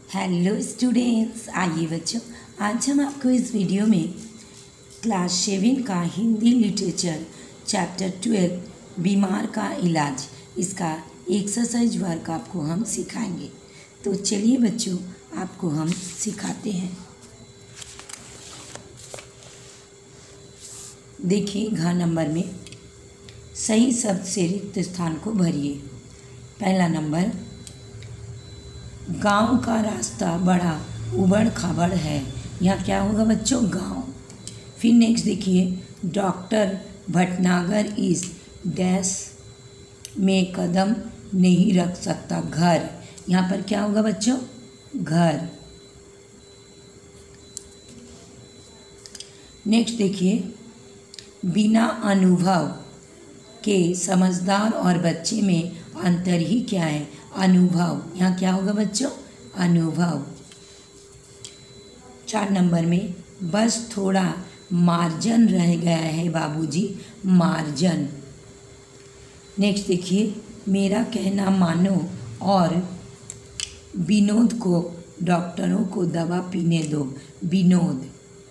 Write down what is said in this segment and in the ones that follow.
Hello students, आइए बच्चों, आज हम आपको इस वीडियो में क्लास 7 का हिंदी लिटरेचर चैप्टर 12 बीमार का इलाज, इसका एक्सरसाइज वर्क आपको हम सिखाएंगे। तो चलिए बच्चों, आपको हम सिखाते हैं। देखिए, घ नंबर में सही शब्द से रिक्त स्थान को भरिए। पहला नंबर, गांव का रास्ता बड़ा उबड़ खाबड़ है। यहाँ क्या होगा बच्चों? गांव। फिर नेक्स्ट देखिए, डॉक्टर भटनागर इस डैश में कदम नहीं रख सकता। घर, यहाँ पर क्या होगा बच्चों? घर। नेक्स्ट देखिए, बिना अनुभव के समझदार और बच्चे में अंतर ही क्या है? अनुभव। यहाँ क्या होगा बच्चों? अनुभव। 4 नंबर में, बस थोड़ा मार्जन रह गया है बाबूजी। मार्जन। नेक्स्ट देखिए, मेरा कहना मानो और विनोद को डॉक्टरों को दवा पीने दो। विनोद।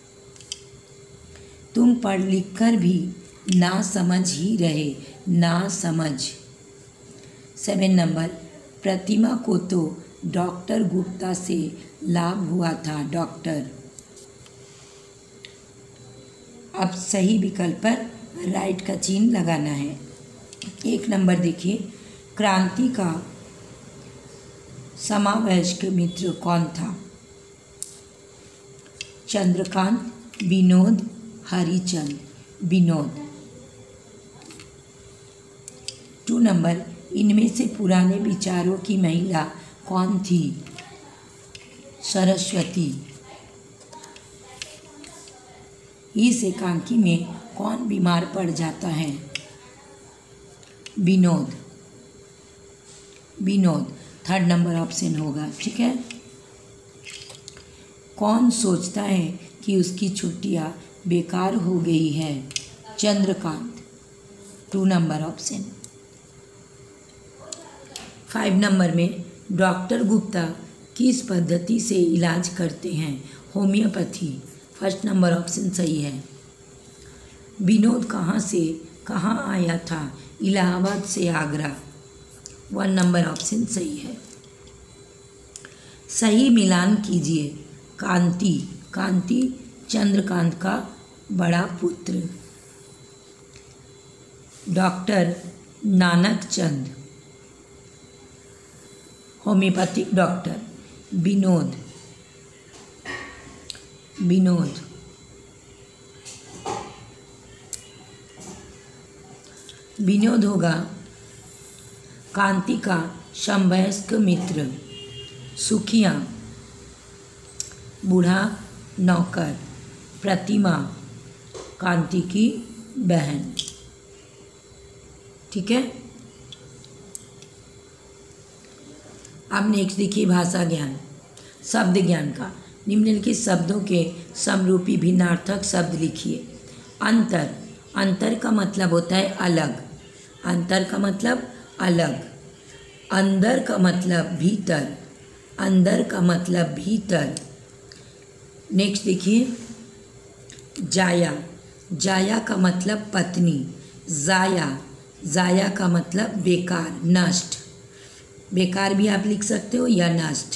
तुम पढ़ लिख कर भी ना समझ ही रहे। ना समझ। 7 नंबर, प्रतिमा को तो डॉक्टर गुप्ता से लाभ हुआ था। डॉक्टर। अब सही विकल्प पर राइट का चिन्ह लगाना है। 1 नंबर देखिए, क्रांति का समवयस्क मित्र कौन था? चंद्रकांत, विनोद, हरिचंद। विनोद। 2 नंबर, इनमें से पुराने विचारों की महिला कौन थी? सरस्वती। इस एकांकी में कौन बीमार पड़ जाता है? Vinod. Vinod 3rd number option होगा। ठीक है। कौन सोचता है कि उसकी छुट्टियां बेकार हो गई है? चंद्रकांत। 2 number option. 5 नंबर में, डॉक्टर गुप्ता किस पद्धति से इलाज करते हैं? होम्योपैथी। 1st नंबर ऑप्शन सही है। विनोद कहाँ से कहाँ आया था? इलाहाबाद से आगरा। 1 नंबर ऑप्शन सही है। सही मिलान कीजिए। कांति। कांति चंद्रकांत का बड़ा पुत्र। Doctor Nanak Chand, homeopathic doctor. Vinod. Vinod. Vinod होगा कांति का समवयस्क मित्र। सुखिया, बूढ़ा नौकर। प्रतिमा, कांति की बहन। ठीक है। अब नेक्स्ट देखिए, भाषा ज्ञान, शब्द ज्ञान का। निम्नलिखित शब्दों के समरूपी भिन्नार्थक शब्द लिखिए। अंतर। अंतर का मतलब होता है अलग। अंतर का मतलब अलग। अंदर का मतलब भीतर। अंदर का मतलब भीतर। नेक्स्ट देखिए, जाया। जाया का मतलब पत्नी। जाया। जाया का मतलब बेकार, नष्ट। बेकार भी आप लिख सकते हो या नष्ट।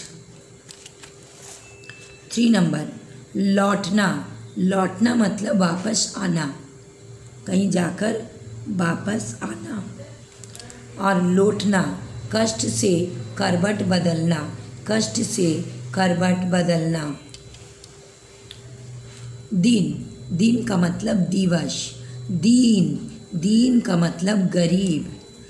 3 नंबर, लौटना। लौटना मतलब वापस आना, कहीं जाकर वापस आना। और लौटना, कष्ट से करवट बदलना। कष्ट से करवट बदलना। दिन। दिन का मतलब दिवस। दीन। दीन का मतलब गरीब।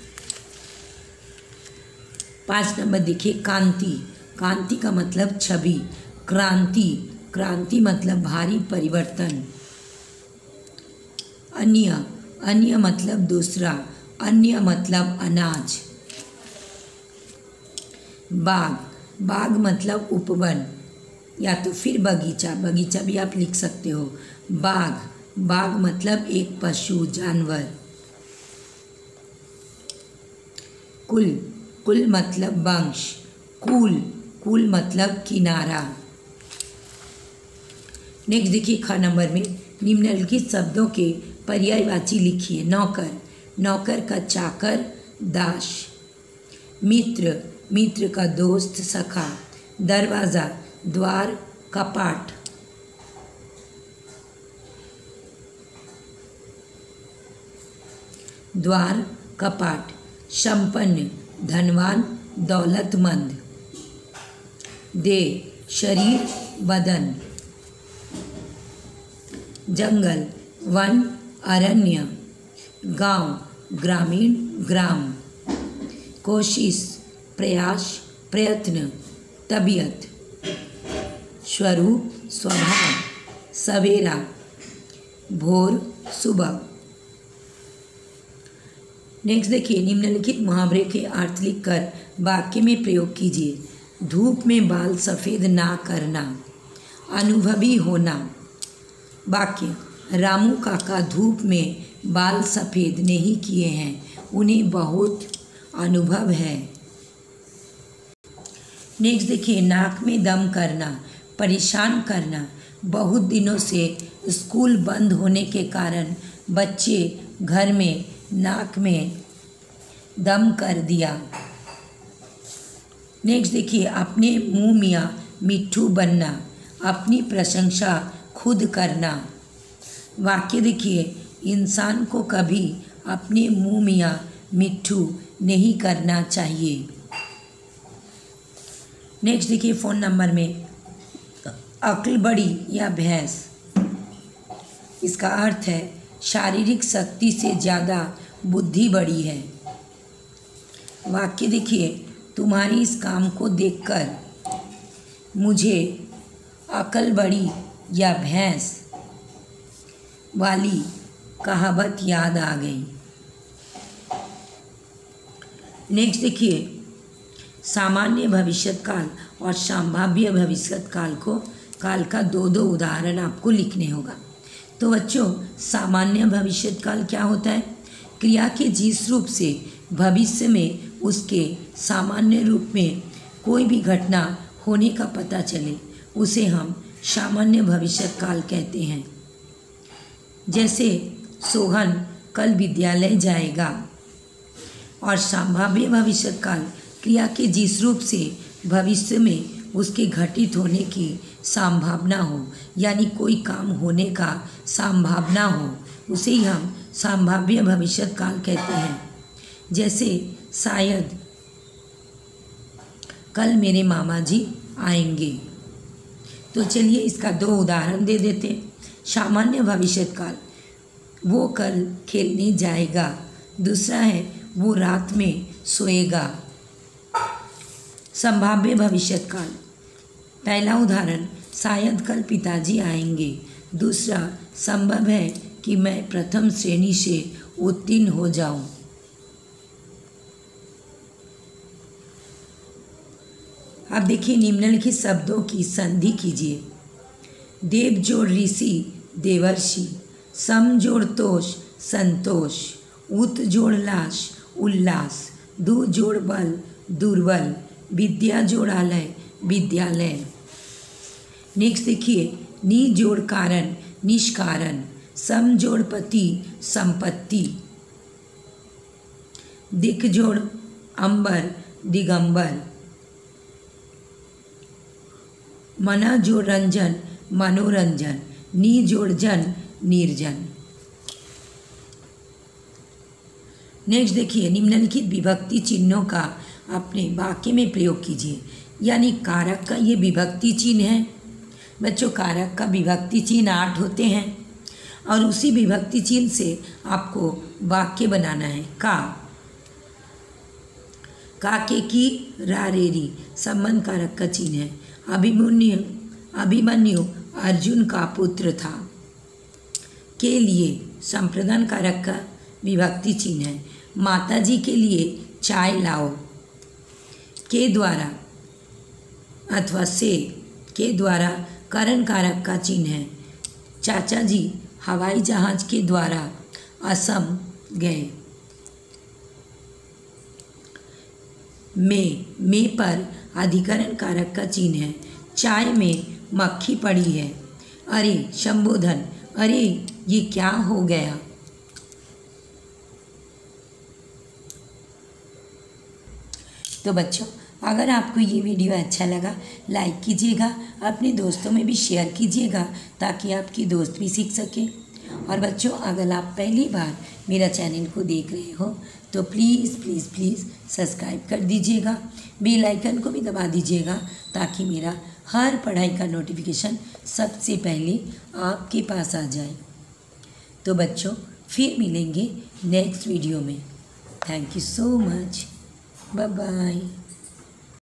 5 नंबर देखिए, कांति। कांति का मतलब छवि। क्रांति। क्रांति मतलब भारी परिवर्तन। अन्य। अन्य मतलब दूसरा। अन्य मतलब अनाज। बाग। बाग मतलब उपवन या तो फिर बगीचा। बगीचा भी आप लिख सकते हो। बाग। बाग मतलब एक पशु, जानवर। कुल। कुल मतलब वंश। कुल। कुल मतलब किनारा। नेक्स्ट देखिए ख नंबर में निम्नलिखित शब्दों के पर्यायवाची लिखिए। नौकर, नौकर का चाकर, दास। मित्र, मित्र का दोस्त, सखा। दरवाज़ा, द्वार, कपाट। द्वार, कपाट। संपन्न, धनवान, दौलतमंद। देह, शरीर, बदन। जंगल, वन, अरण्य। गांव, ग्रामीण, ग्राम। कोशिश, प्रयास, प्रयत्न। तबीयत, स्वरूप, स्वभाव। सवेरा, भोर, सुबह। नेक्स्ट देखिए निम्नलिखित मुहावरे के अर्थ लिखकर वाक्य में प्रयोग कीजिए। धूप में बाल सफ़ेद ना करना, अनुभवी होना। वाक्य, रामू काका धूप में बाल सफ़ेद नहीं किए हैं, उन्हें बहुत अनुभव है। नेक्स्ट देखिए नाक में दम करना, परेशान करना। बहुत दिनों से स्कूल बंद होने के कारण बच्चे घर में नाक में दम कर दिया। नेक्स्ट देखिए अपने मुँह मियाँ मिट्ठू बनना, अपनी प्रशंसा खुद करना। वाक्य देखिए इंसान को कभी अपने मुँह मियाँ मिट्ठू नहीं करना चाहिए। नेक्स्ट देखिए फ़ोन नंबर में अक्ल बड़ी या भैंस, इसका अर्थ है शारीरिक शक्ति से ज़्यादा बुद्धि बड़ी है। वाक्य देखिए तुम्हारी इस काम को देखकर मुझे अक्ल बड़ी या भैंस वाली कहावत याद आ गई। नेक्स्ट देखिए सामान्य भविष्यकाल और संभाव्य भविष्यकाल काल का दो उदाहरण आपको लिखने होगा। तो बच्चों सामान्य भविष्यकाल क्या होता है? क्रिया के जिस रूप से भविष्य में उसके सामान्य रूप में कोई भी घटना होने का पता चले उसे हम सामान्य भविष्यकाल कहते हैं। जैसे सोहन कल विद्यालय जाएगा। और संभाव्य भविष्यकाल क्रिया के जिस रूप से भविष्य में उसके घटित होने की संभावना हो, यानी कोई काम होने का संभावना हो, उसे ही हम संभाव्य भविष्यकाल कहते हैं। जैसे शायद कल मेरे मामा जी आएंगे। तो चलिए इसका दो उदाहरण दे देते हैं। सामान्य भविष्यकाल, वो कल खेलने जाएगा। दूसरा है वो रात में सोएगा। संभाव्य भविष्यकाल, पहला उदाहरण शायद कल पिताजी आएंगे। दूसरा संभव है कि मैं प्रथम श्रेणी से उत्तीर्ण हो जाऊं। अब देखिए निम्नलिखित शब्दों की संधि कीजिए। देव जोड़ ऋषि देवर्षि, सम जोड़ तोष संतोष, उत जोड़ लाश उल्लास, दु जोड़ बल दुर्बल, विद्या जोड़ालय विद्यालय। नेक्स्ट देखिए नि जोड़ कारण निष्कारण, सम जोड़ पति संपत्ति, दिक जोड़ अंबर दिगंबर, मना जोड़ रंजन मनोरंजन, नि जोड़ जन निर्जन। नेक्स्ट देखिए निम्नलिखित विभक्ति चिन्हों का अपने वाक्य में प्रयोग कीजिए। यानी कारक का ये विभक्ति चिन्ह है। बच्चों कारक का विभक्ति चिन्ह 8 होते हैं और उसी विभक्ति चिन्ह से आपको वाक्य बनाना है। का के की रा रे री संबंध कारक का चिन्ह है। अभिमन्यु अर्जुन का पुत्र था। के लिए संप्रदान कारक का विभक्ति चिन्ह है। माताजी के लिए चाय लाओ। के द्वारा अथवा से के द्वारा करण कारक का चिन्ह है। चाचा जी हवाई जहाज के द्वारा असम गए। में पर अधिकरण कारक का चिन्ह है। चाय में मक्खी पड़ी है। अरे शंभोधन, अरे ये क्या हो गया। तो बच्चों, अगर आपको ये वीडियो अच्छा लगा लाइक कीजिएगा, अपने दोस्तों में भी शेयर कीजिएगा ताकि आपकी दोस्त भी सीख सके। और बच्चों, अगर आप पहली बार मेरा चैनल को देख रहे हो तो प्लीज़ प्लीज़ प्लीज़ सब्सक्राइब कर दीजिएगा, बेल आइकन को भी दबा दीजिएगा ताकि मेरा हर पढ़ाई का नोटिफिकेशन सबसे पहले आपके पास आ जाए। तो बच्चों, फिर मिलेंगे नेक्स्ट वीडियो में। Thank you so much. Bye bye.